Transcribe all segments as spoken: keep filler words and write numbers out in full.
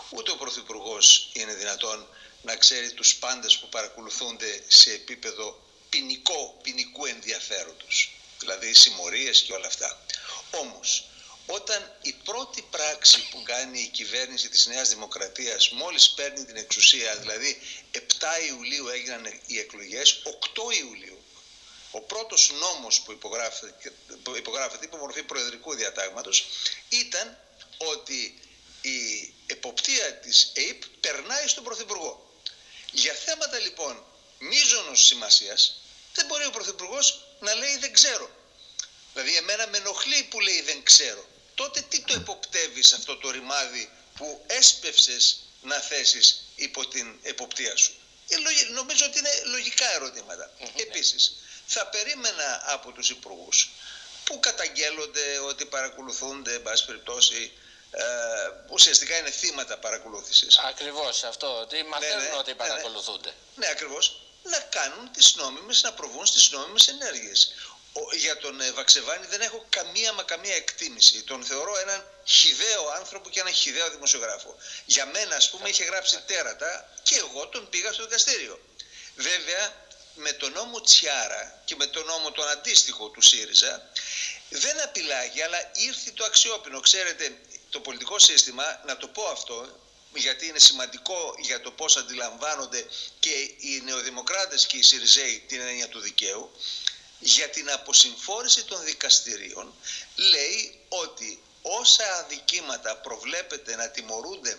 ούτε ο Πρωθυπουργός είναι δυνατόν να ξέρει τους πάντες που παρακολουθούνται σε επίπεδο ποινικό, ποινικού ενδιαφέροντος, δηλαδή συμμορίες και όλα αυτά. Όμως, όταν η πρώτη πράξη που κάνει η κυβέρνηση της Νέας Δημοκρατίας μόλις παίρνει την εξουσία, δηλαδή επτά Ιουλίου έγιναν οι εκλογές, οκτώ Ιουλίου, ο πρώτος νόμος που υπογράφεται, που υπογράφεται υπό μορφή προεδρικού διατάγματος ήταν ότι η εποπτεία της ΕΥΠ περνάει στον Πρωθυπουργό. Για θέματα λοιπόν μείζωνος σημασίας δεν μπορεί ο Πρωθυπουργός να λέει δεν ξέρω. Δηλαδή εμένα με ενοχλεί που λέει δεν ξέρω. Τότε τι το εποπτεύεις αυτό το ρημάδι που έσπευσες να θέσεις υπό την εποπτεία σου? Νομίζω ότι είναι λογικά ερωτήματα. Επίσης, θα περίμενα από τους υπουργούς που καταγγέλλονται ότι παρακολουθούνται, εν πάση περιπτώσει, ε, ουσιαστικά είναι θύματα παρακολούθησης. Ακριβώς αυτό, ότι μαθαίνουν ναι, ναι, ότι παρακολουθούνται. Ναι, ναι, ακριβώς. Να κάνουν τις νόμιμες, να προβούν στις νόμιμες ενέργειες. Ο, για τον ε, Βαξεβάνη δεν έχω καμία μα καμία εκτίμηση. Τον θεωρώ έναν χυδαίο άνθρωπο και έναν χυδαίο δημοσιογράφο. Για μένα, ας πούμε, είχε γράψει τέρατα και εγώ τον πήγα στο δικαστήριο. Βέβαια, με τον νόμο Τσιάρα και με τον νόμο τον αντίστοιχο του ΣΥΡΙΖΑ δεν απειλάγει, αλλά ήρθε το αξιόπινο. Ξέρετε, το πολιτικό σύστημα, να το πω αυτό, γιατί είναι σημαντικό για το πώς αντιλαμβάνονται και οι νεοδημοκράτες και οι ΣΥΡΙΖΑΙ την έννοια του δικαίου, για την αποσυμφόρηση των δικαστηρίων λέει ότι όσα αδικήματα προβλέπεται να τιμωρούνται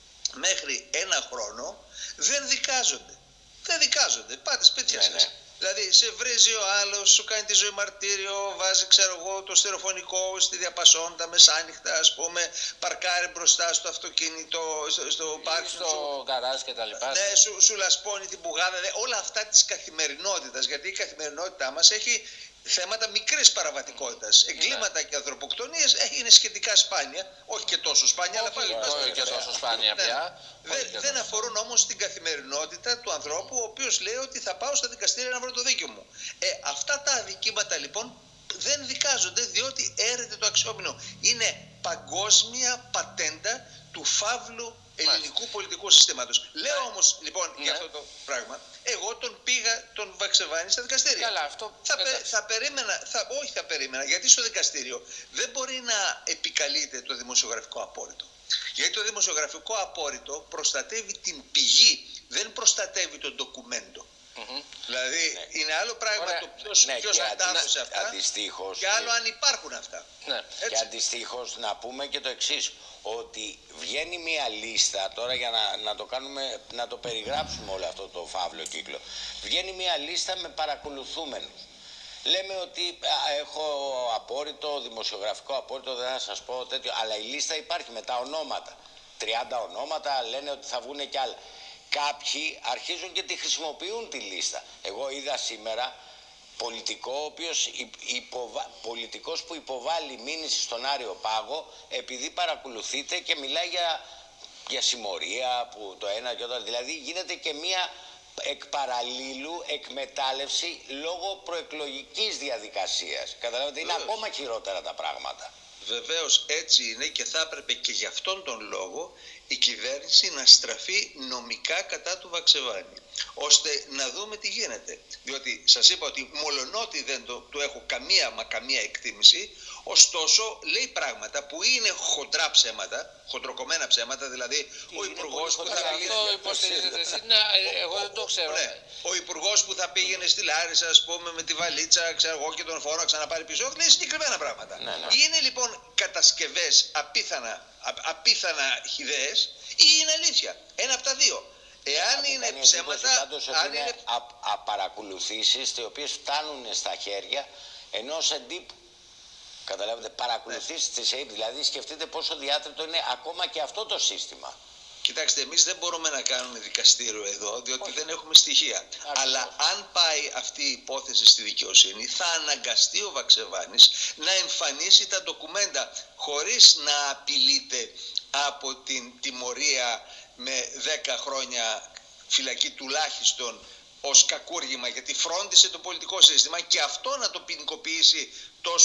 μέχρι ένα χρόνο δεν δικάζονται. Δεν δικάζονται. Πάτε σπίτια σας. Ναι, ναι. Δηλαδή σε βρίζει ο άλλος, σου κάνει τη ζωή μαρτύριο, βάζει ξέρω εγώ το στερεοφωνικό στη διαπασόντα μεσάνυχτα, ας πούμε, παρκάρει μπροστά στο αυτοκίνητο, στο, στο πάρκινγκ, στο γκαράζ και τα λοιπά. Ναι, σου, σου λασπώνει την πουγάδα, δε, όλα αυτά της καθημερινότητας, γιατί η καθημερινότητά μας έχει θέματα μικρής παραβατικότητας. Εγκλήματα ναι. και ανθρωποκτονίες είναι σχετικά σπάνια, όχι και τόσο σπάνια, όχι, αλλά πάλι όχι, όχι και τόσο σπάνια πια. Ναι. Δεν, δεν αφορούν όμως την καθημερινότητα του ανθρώπου, ο οποίος λέει ότι θα πάω στα δικαστήρια να βρω το δίκιο μου. Ε, αυτά τα αδικήματα λοιπόν δεν δικάζονται, διότι έρεται το αξιόπινο. Είναι παγκόσμια πατέντα του φαύλου ελληνικού Μάλιστα. πολιτικού συστήματος. Λέω όμως λοιπόν ναι. για αυτό το πράγμα, εγώ τον πήγα τον Βαξεβάνη στα δικαστήρια. Καλά, αυτό θα, πε, θα περίμενα, θα, όχι θα περίμενα, γιατί στο δικαστήριο δεν μπορεί να επικαλείται το δημοσιογραφικό απόρριτο. Γιατί το δημοσιογραφικό απόρριτο προστατεύει την πηγή, δεν προστατεύει το ντοκουμέντο. Mm-hmm. Δηλαδή ναι. είναι άλλο πράγμα Ωραία. το ποιος, ναι, ποιος αντάδωσε αυτά αντιστοίχως, και άλλο αν υπάρχουν αυτά. Ναι. Και αντιστοίχως να πούμε και το εξής, ότι βγαίνει μια λίστα, τώρα για να, να το κάνουμε, να το περιγράψουμε όλο αυτό το φαύλο κύκλο, βγαίνει μια λίστα με παρακολουθούμενους. Λέμε ότι α, έχω απόρριτο, δημοσιογραφικό απόρριτο, δεν θα σας πω τέτοιο, αλλά η λίστα υπάρχει με τα ονόματα. τριάντα ονόματα, λένε ότι θα βγουν κι άλλα. Κάποιοι αρχίζουν και τη χρησιμοποιούν τη λίστα. Εγώ είδα σήμερα πολιτικό, ο οποίος υποβα... πολιτικός που υποβάλλει μήνυση στον Άριο Πάγο επειδή παρακολουθείται και μιλάει για, για συμμορία που το ένα και το άλλο. Δηλαδή γίνεται και μία εκ παραλλήλου εκμετάλλευση λόγω προεκλογικής διαδικασίας. Καταλαβαίνετε, είναι Βεβαίως. ακόμα χειρότερα τα πράγματα. Βεβαίως έτσι είναι και θα έπρεπε και γι' αυτόν τον λόγο η κυβέρνηση να στραφεί νομικά κατά του Βαξεβάνη, ώστε να δούμε τι γίνεται. Διότι σας είπα ότι μολονότι δεν το, του έχω καμία μα καμία εκτίμηση, ωστόσο λέει πράγματα που είναι χοντρά ψέματα, χοντροκομμένα ψέματα, δηλαδή τι ο υπουργός που θα πήγαινε... Αυτό υποστηρίζεται εσύ, ναι, εγώ δεν το ξέρω. Ναι, ο υπουργός που θα πήγαινε στη Λάρισα, ας πούμε, με τη βαλίτσα, ξέρω εγώ, και τον φώναξα να πάρει πίσω, λέει συγκεκριμένα πράγματα. Ναι, ναι. Είναι λοιπόν κατασκευές απίθανα, απίθανα χυδαίες ή είναι αλήθεια. Ένα από τα δύο. Εάν είναι ψέματα, αν είναι, είναι... απαρακολουθήσεις οι οποίες φτάνουν στα χέρια ενός εντύπου. Καταλάβετε, παρακολουθήσεις ναι. της ΕΕΠ, δηλαδή σκεφτείτε πόσο διάτριτο είναι ακόμα και αυτό το σύστημα. Κοιτάξτε, εμείς δεν μπορούμε να κάνουμε δικαστήριο εδώ, διότι Όχι. δεν έχουμε στοιχεία. Άρχι. Αλλά αν πάει αυτή η υπόθεση στη δικαιοσύνη, θα αναγκαστεί ο Βαξεβάνης να εμφανίσει τα ντοκουμέντα, χωρίς να απειλείται από την τιμωρία με δέκα χρόνια φυλακή τουλάχιστον ως κακούργημα, γιατί φρόντισε το πολιτικό σύστημα και αυτό να το ποινικοποιήσει τόσο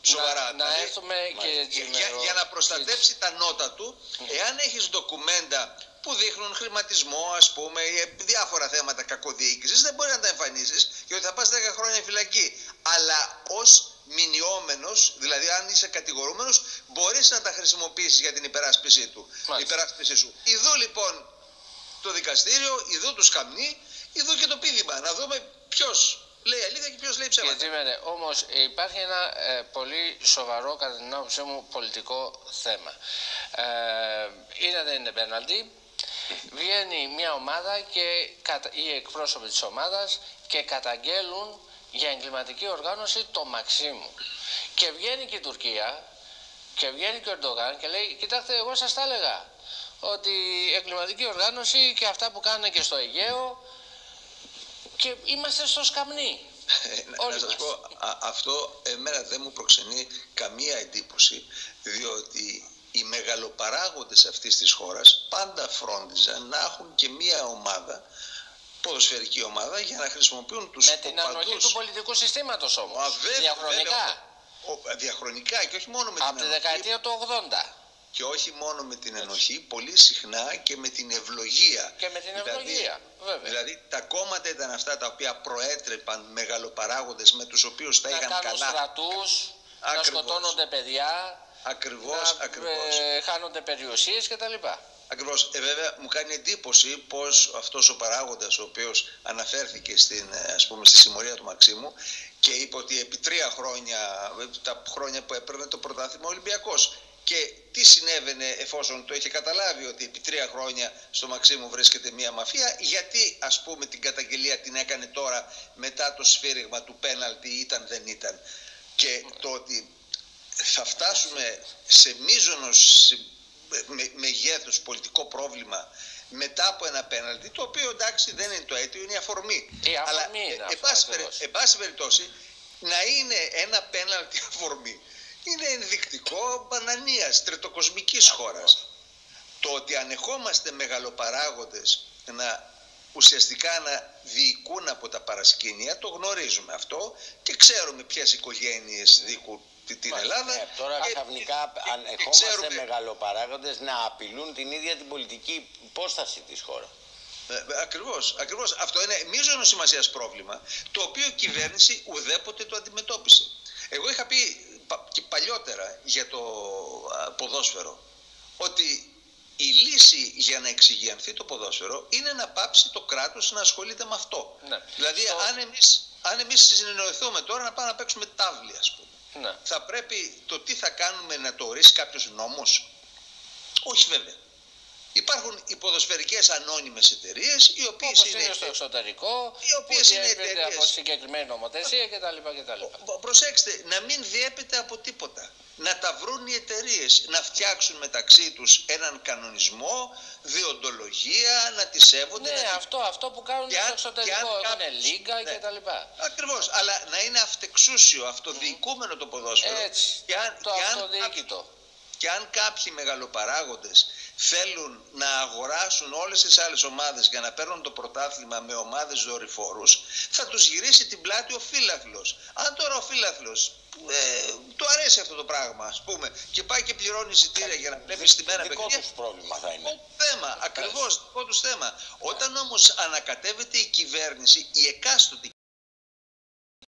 Σοβαρά. Να, να δηλαδή, έρθουμε και για, για, για να προστατεύσει τα νότα του, εάν έχεις ντοκουμέντα που δείχνουν χρηματισμό, ας πούμε, ή διάφορα θέματα κακοδιοίκησης, δεν μπορεί να τα εμφανίσεις, γιατί θα πας δέκα χρόνια φυλακή. Αλλά ως μηνιόμενος, δηλαδή αν είσαι κατηγορούμενος, μπορείς να τα χρησιμοποιήσεις για την υπεράσπιση του. Υπεράσπιση σου. Ιδού λοιπόν το δικαστήριο, ιδού του σκαμνί, ιδού και το πείδημα. Να δούμε ποιος λέει αλήθεια και ποιος λέει ψέματα. Κύριε όμως υπάρχει ένα ε, πολύ σοβαρό, κατά την άποψή μου, πολιτικό θέμα. Ε, είναι δεν είναι πέναλτι. Βγαίνει μια ομάδα και οι εκπρόσωποι της ομάδας και καταγγέλουν για εγκληματική οργάνωση το Μαξίμου. Και βγαίνει και η Τουρκία και βγαίνει και ο Ερντογάν και λέει: κοιτάξτε, εγώ σας τα έλεγα ότι η εγκληματική οργάνωση και αυτά που κάνουν και στο Αιγαίο, και είμαστε στο σκαμνί. Ε, να σας πω, α, αυτό εμένα δεν μου προξενεί καμία εντύπωση, διότι οι μεγαλοπαράγοντες αυτής της χώρας πάντα φρόντιζαν να έχουν και μία ομάδα, ποδοσφαιρική ομάδα, για να χρησιμοποιούν τους με την ανοχή του πολιτικού συστήματος όμως. Α, βέβαια, διαχρονικά. Βέβαια, ο, διαχρονικά και όχι μόνο με από την τη ανοχή. δεκαετία του ογδόντα. Και όχι μόνο με την ενοχή, πολύ συχνά και με την ευλογία. Και με την ευλογία, δηλαδή, βέβαια. Δηλαδή τα κόμματα ήταν αυτά τα οποία προέτρεπαν μεγαλοπαράγοντες με τους οποίους τα να είχαν κάνουν καλά. στρατούς, Ακριβώς. να σκοτώνονται παιδιά, Ακριβώς, να ακριβώς. Ε, χάνονται περιουσίες κτλ. Ακριβώς. Ε, βέβαια μου κάνει εντύπωση πως αυτός ο παράγοντας, ο οποίος αναφέρθηκε στην, ας πούμε, στη συμμορία του Μαξίμου και είπε ότι επί τρία χρόνια, τα χρόνια που έπαιρνε το πρωτάθλημα ο Ολυμπιακός, και τι συνέβαινε εφόσον το είχε καταλάβει ότι επί τρία χρόνια στο Μαξίμου βρίσκεται μια μαφία, γιατί ας πούμε την καταγγελία την έκανε τώρα μετά το σφύριγμα του πέναλτι, ήταν δεν ήταν. Και το ότι θα φτάσουμε σε μείζωνος με, μεγέθους πολιτικό πρόβλημα μετά από ένα πέναλτι, το οποίο εντάξει δεν είναι το αίτιο, είναι η αφορμή. Η αφορμή Αλλά είναι ε, αυτό, εν πάση περιπτώσει να είναι ένα πέναλτι αφορμή είναι ενδεικτικό μπανανίας τριτοκοσμικής χώρας. Το ότι ανεχόμαστε μεγαλοπαράγοντες να ουσιαστικά να διοικούν από τα παρασκήνια, το γνωρίζουμε αυτό και ξέρουμε ποιες οικογένειες διοικούν την Μα, Ελλάδα. Ε, τώρα και, ξαφνικά και, ανεχόμαστε ξέρουμε... μεγαλοπαράγοντες να απειλούν την ίδια την πολιτική υπόσταση της χώρας. Ε, ακριβώς, ακριβώς. Αυτό είναι μείζωνος σημασίας πρόβλημα, το οποίο η κυβέρνηση ουδέποτε το αντιμετώπισε. Εγώ είχα πει και παλιότερα για το ποδόσφαιρο ότι η λύση για να εξηγιανθεί το ποδόσφαιρο είναι να πάψει το κράτος να ασχολείται με αυτό. Ναι. Δηλαδή Στο... αν εμείς, αν εμείς συνεννοηθούμε τώρα να πάμε να παίξουμε τάβλη, ας πούμε, ναι. θα πρέπει το τι θα κάνουμε να το ορίσει κάποιος νόμος? Όχι βέβαια. Υπάρχουν οι ποδοσφαιρικές ανώνυμες εταιρείες, οι οποίες είναι, είναι στο εξωτερικό, οι οποίες είναι εταιρείες από συγκεκριμένη νομοθεσία κτλ. Προσέξτε, να μην διέπεται από τίποτα. Να τα βρουν οι εταιρείες, να φτιάξουν μεταξύ τους έναν κανονισμό, διοντολογία, να τη σέβονται. Ναι, να αυτό, αυτό που κάνουν στο εξωτερικό, είναι λίγκα ναι. κτλ. Ακριβώς, αλλά να είναι αυτεξούσιο, αυτοδιοικούμενο το ποδόσφαιρο. Έτσι, και αν, το και αυτοδιοίκητο. Και αν κάποιοι μεγαλοπαράγοντες θέλουν να αγοράσουν όλες τις άλλες ομάδες για να παίρνουν το πρωτάθλημα με ομάδες δορυφόρους, θα τους γυρίσει την πλάτη ο φύλαθλος. Αν τώρα ο φύλαθλος ε, του αρέσει αυτό το πράγμα, ας πούμε, και πάει και πληρώνει εισιτήρια για να βλέπει στη μέρα παιχνίδια, δικό τους πρόβλημα θα είναι. Θέμα, ακριβώς, δικό τους θέμα. Όταν όμως ανακατεύεται η κυβέρνηση, η εκάστοτε